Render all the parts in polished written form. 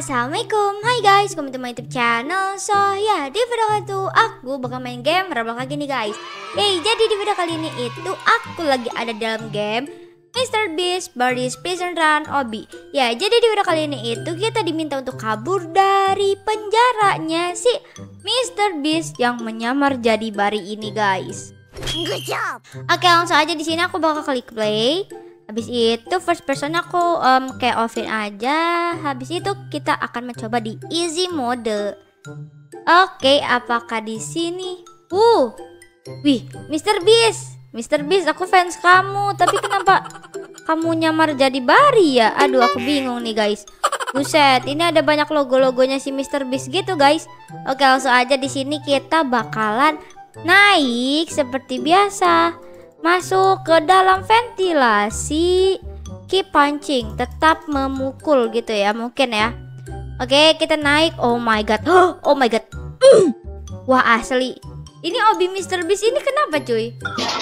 Assalamualaikum, hai guys, welcome to my YouTube channel. So ya, di video kali itu aku bakal main game Roblox lagi nih guys. Jadi di video kali ini itu aku lagi ada dalam game Mr. Beast Birdies Prison Run Obby. Ya, jadi di video kali ini itu kita diminta untuk kabur dari penjaranya si Mr. Beast yang menyamar jadi Bari ini guys. Good job. Oke, langsung aja di sini aku bakal klik play. Habis itu first person aku kayak offline aja. Habis itu kita akan mencoba di easy mode. Oke, apakah di sini? Wih, Mr. Beast. Mr. Beast, aku fans kamu. Tapi kenapa kamu nyamar jadi Bari ya? Aduh, aku bingung nih guys. Buset, ini ada banyak logo-logonya si Mr. Beast gitu guys. Oke, langsung aja di sini kita bakalan naik seperti biasa. Masuk ke dalam ventilasi. Keep punching, tetap memukul gitu ya, mungkin ya. Oke, kita naik. Oh my god. Oh my god. Wah, asli. Ini Obby Mr. Beast ini kenapa cuy?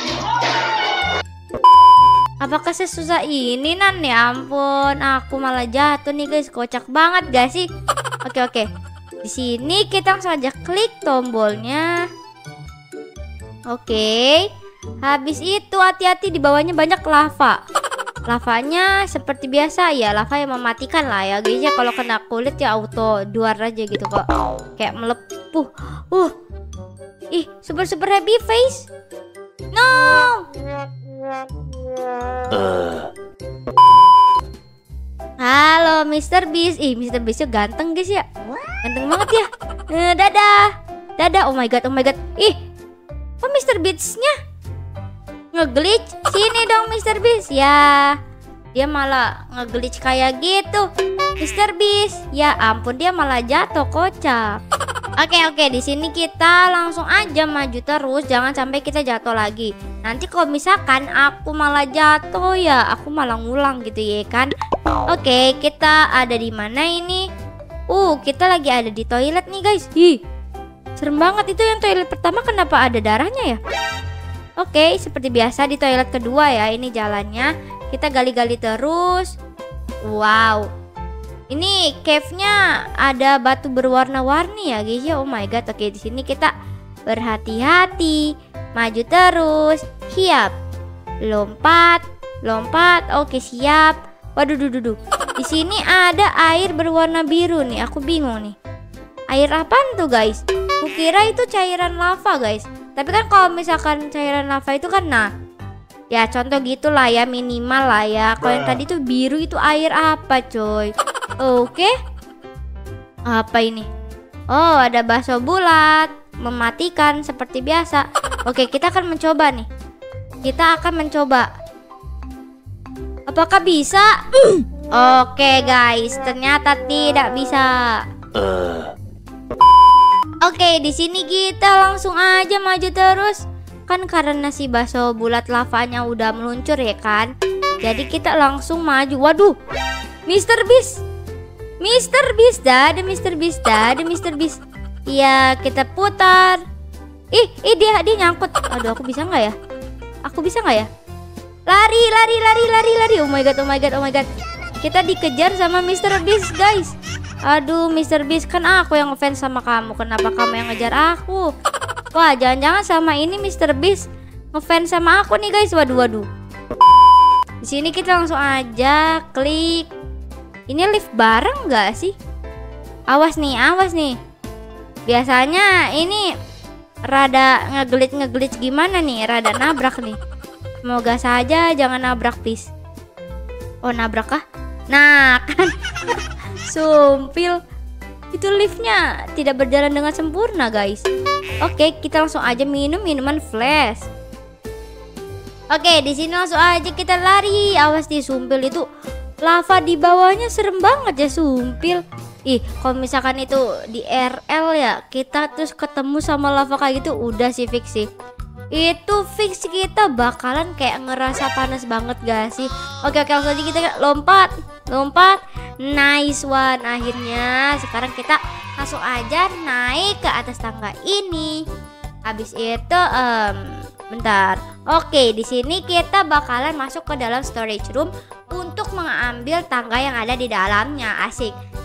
Apakah sesusah ini Nan? Ya ampun, aku malah jatuh nih guys. Kocak banget gak sih? Oke. Di sini kita langsung aja klik tombolnya. Oke. Habis itu hati-hati di bawahnya banyak lava. Lavanya seperti biasa ya, lava yang mematikan lah ya guys ya. Kalau kena kulit ya auto duar aja gitu kok. Kayak melepuh. Ih, super happy face. No. Halo Mr. Beast. Ih, Mr. Beastnya ganteng guys ya. Ganteng banget ya. Dadah. Oh my god. Ih, kok Mr. Beastnya nge-glitch? Sini dong Mr. Beast. Ya, dia malah nge-glitch kayak gitu. Mr. Beast, ya ampun, dia malah jatuh, kocak. Oke, di sini kita langsung aja maju terus, jangan sampai kita jatuh lagi. Nanti kalau misalkan aku malah jatuh ya, aku malah ngulang gitu ya kan. Oke, kita ada di mana ini? Kita lagi ada di toilet nih guys. Ih, serem banget itu. Yang toilet pertama kenapa ada darahnya ya? Oke, seperti biasa di toilet kedua ya, ini jalannya. Kita gali-gali terus. Wow. Ini cave-nya ada batu berwarna-warni ya guys ya. Oh my god. Oke, di sini kita berhati-hati. Maju terus. Siap. Lompat. Oke, siap. Waduh. Di sini ada air berwarna biru nih. Aku bingung nih. Air apaan tuh guys? Kukira itu cairan lava guys. Tapi kan kalau misalkan cairan lava itu kan ya contoh gitulah ya, minimal lah ya. Kalau yang tadi tuh biru itu air apa coy? Oke. Apa ini? Oh, ada bakso bulat. Mematikan seperti biasa. Oke, kita akan mencoba nih. Apakah bisa? Oke guys, ternyata tidak bisa. Oke, di sini kita langsung aja maju terus. Kan karena si bakso bulat lavanya udah meluncur ya kan. Jadi kita langsung maju. Waduh, Mr. Beast. Ada Mr. Beast. Iya, kita putar. Ih, dia nyangkut. Aduh, aku bisa nggak ya? Lari. Oh my god. Kita dikejar sama Mr. Beast guys. Aduh, Mr. Beast, kan aku yang ngefans sama kamu. Kenapa kamu yang ngejar aku? Wah, jangan-jangan sama ini Mr. Beast ngefans sama aku nih guys. Waduh. Di sini kita langsung aja klik. Ini lift bareng nggak sih? Awas nih. Biasanya ini rada ngeglitch gimana nih? Rada nabrak nih. Semoga saja jangan nabrak please. Oh, nabrak kah? Nah, kan. Sumpil. Itu liftnya tidak berjalan dengan sempurna guys. Oke, kita langsung aja minum minuman flash. Oke, di sini langsung aja kita lari. Awas di Sumpil itu lava di bawahnya serem banget ya Sumpil. Ih, kalau misalkan itu di RL ya, kita terus ketemu sama lava kayak gitu, udah sih fix sih. Itu fix kita bakalan kayak ngerasa panas banget gak sih? Oke, langsung aja kita lompat. Nice one. Akhirnya sekarang kita langsung aja naik ke atas tangga ini. Habis itu bentar. Oke, di sini kita bakalan masuk ke dalam storage room untuk mengambil tangga yang ada di dalamnya. Asik.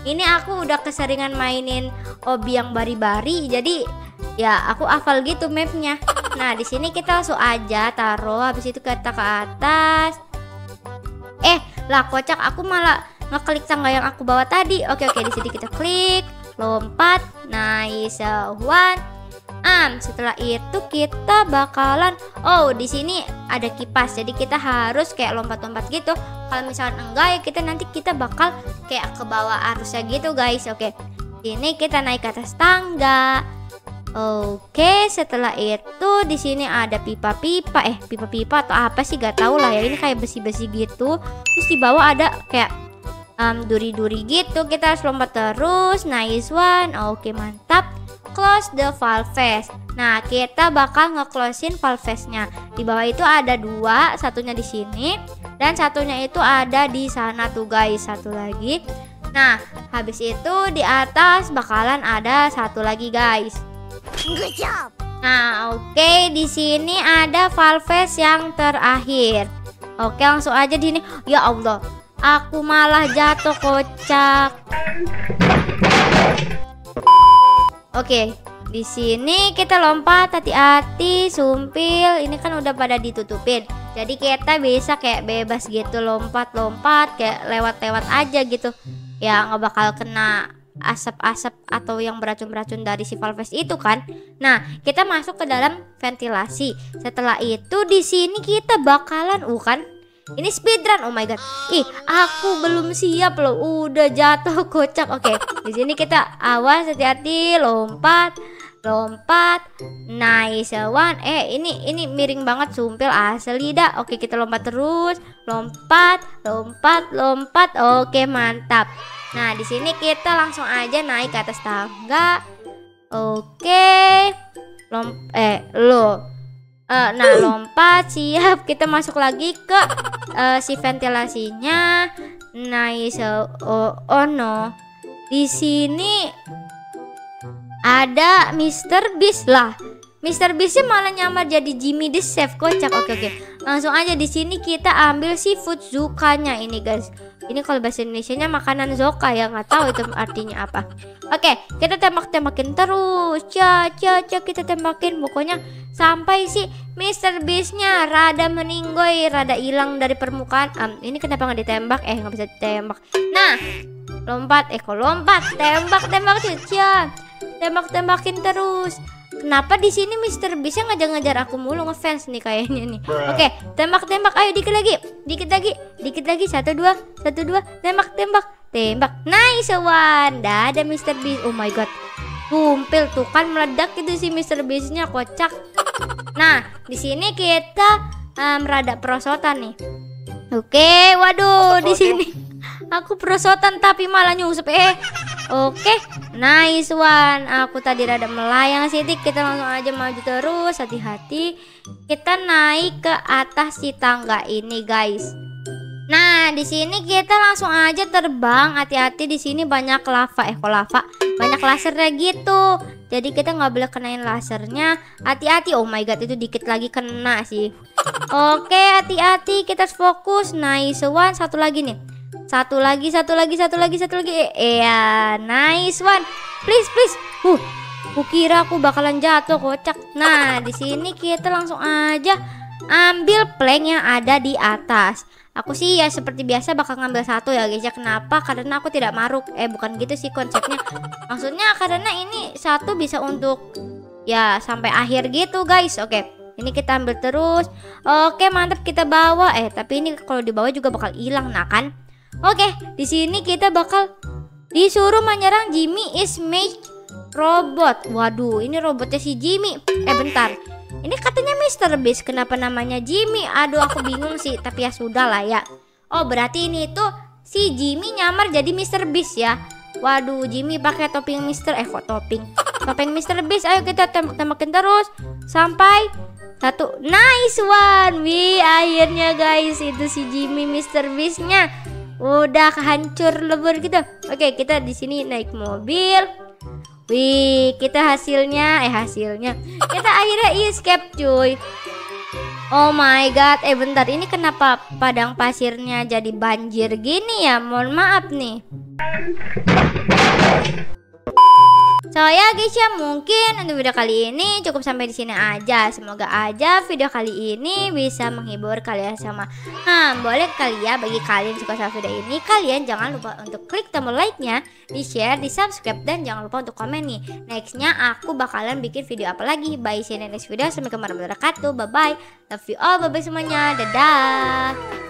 Ini aku udah keseringan mainin Obi yang bari-bari, jadi ya aku hafal gitu mapnya. Nah di sini kita langsung aja taruh, habis itu kita ke atas. Lah kocak, aku malah ngeklik tangga yang aku bawa tadi. Oke, di sini kita klik, lompat, nice one. Setelah itu kita bakalan, di sini ada kipas, jadi kita harus kayak lompat-lompat gitu. Kalau misalnya enggak ya kita bakal kayak ke bawah arusnya gitu guys. Oke, ini kita naik ke atas tangga. Oke, setelah itu di sini ada pipa-pipa, pipa-pipa atau apa sih gak tau lah ya. Ini kayak besi-besi gitu. Terus di bawah ada kayak duri-duri gitu. Kita harus lompat terus. Nice one. Oke, mantap. Close the valves. Nah, kita bakal nge-closein valvesnya. Di bawah itu ada 2, satunya di sini dan satunya itu ada di sana tuh guys. Satu lagi. Nah, habis itu di atas bakalan ada satu lagi guys. Good job. Nah, oke, di sini ada valves yang terakhir. Oke, langsung aja di sini. Ya Allah, aku malah jatuh kocak. Oke, di sini kita lompat, hati-hati, sumpil. Ini kan udah pada ditutupin. Jadi kita bisa kayak bebas gitu, lompat-lompat kayak lewat-lewat aja gitu. Ya nggak bakal kena asap-asap atau yang beracun-beracun dari si valves itu kan. Nah, kita masuk ke dalam ventilasi. Setelah itu di sini kita bakalan ini speedrun. Oh my god. Aku belum siap loh. Udah jatuh kocak. Oke, di sini kita awas, hati-hati, lompat. Nice one. Ini miring banget, sumpil asli dah. Oke, kita lompat terus. Lompat. Oke, mantap. Nah, di sini kita langsung aja naik ke atas tangga. Oke. Nah, lompat, siap. Kita masuk lagi ke si ventilasinya. Nice. Oh no. Di sini ada Mr. Beast lah. Mr. Beastnya malah nyamar jadi Jimmy the Chef, kocak. Oke. Langsung aja di sini kita ambil si food zukanya ini guys. Ini kalau bahasa Indonesianya makanan zoka ya, nggak tahu itu artinya apa. Oke, kita tembak-tembakin terus. Kita tembakin pokoknya sampai si Mr. Beast-nya rada meninggoy, rada hilang dari permukaan. Ini kenapa nggak ditembak? Nggak bisa ditembak. Nah, lompat, tembak tuh, tembak-tembakin terus. Kenapa di sini Mr. Beast-nya ngejar-ngejar aku mulu, ngefans nih kayaknya nih. Oke, tembak, ayo dikit lagi. 1, 2, tembak. Nice one. Ada Mr. Beast. Oh my god. Tumpil tuh kan meledak itu si Mr. Beast-nya, kocak. Nah, di sini kita rada perosotan nih. Oke, waduh, di sini aku perosotan tapi malah nyusup. Oke, nice one. Aku tadi rada melayang sedikit. Kita langsung aja maju terus, hati-hati. Kita naik ke atas si tangga ini, guys. Nah, di sini kita langsung aja terbang. Hati-hati, di sini banyak lava. Banyak lasernya gitu. Jadi kita nggak boleh kenain lasernya. Hati-hati. Oh my god, itu dikit lagi kena sih. Oke, hati-hati. Kita fokus. Nice one. Satu lagi nih. Satu lagi. Iya, nice one. Please. Kukira aku bakalan jatuh, kocak. Nah, di sini kita langsung aja ambil plank yang ada di atas. Aku sih ya seperti biasa bakal ngambil satu ya guys ya. Kenapa? Karena aku tidak maruk. Bukan gitu sih konsepnya. Maksudnya karena ini satu bisa untuk ya sampai akhir gitu guys. Oke, ini kita ambil terus. Oke, mantap, kita bawa. Tapi ini kalau dibawa juga bakal hilang, nah kan. Oke, di sini kita bakal disuruh menyerang Jimmy is Mage Robot. Waduh, ini robotnya si Jimmy. Bentar. Ini katanya Mr. Beast, kenapa namanya Jimmy? Aduh, aku bingung sih, tapi ya sudah lah ya. Oh, berarti ini tuh si Jimmy nyamar jadi Mr. Beast ya. Waduh, Jimmy pakai topeng topeng Mr. Beast. Ayo kita tembakin terus sampai satu. Nice one. Wih, akhirnya guys, itu si Jimmy Mr. Beast-nya udah hancur lebur gitu. Oke, kita di sini naik mobil. Wih, kita hasilnya kita akhirnya escape cuy. Oh my god. Bentar, ini kenapa padang pasirnya jadi banjir gini ya? Mohon maaf nih. So ya guys ya, mungkin untuk video kali ini cukup sampai di sini aja. Semoga aja video kali ini bisa menghibur kalian sama. Boleh kali ya, bagi kalian suka sama video ini, kalian jangan lupa untuk klik tombol like-nya, di share, di subscribe, dan jangan lupa untuk komen nih. Nextnya aku bakalan bikin video apa lagi. Bye, see you next video. Sampai kemarin berkatu. Bye bye. Love you all. Bye bye semuanya. Dadah.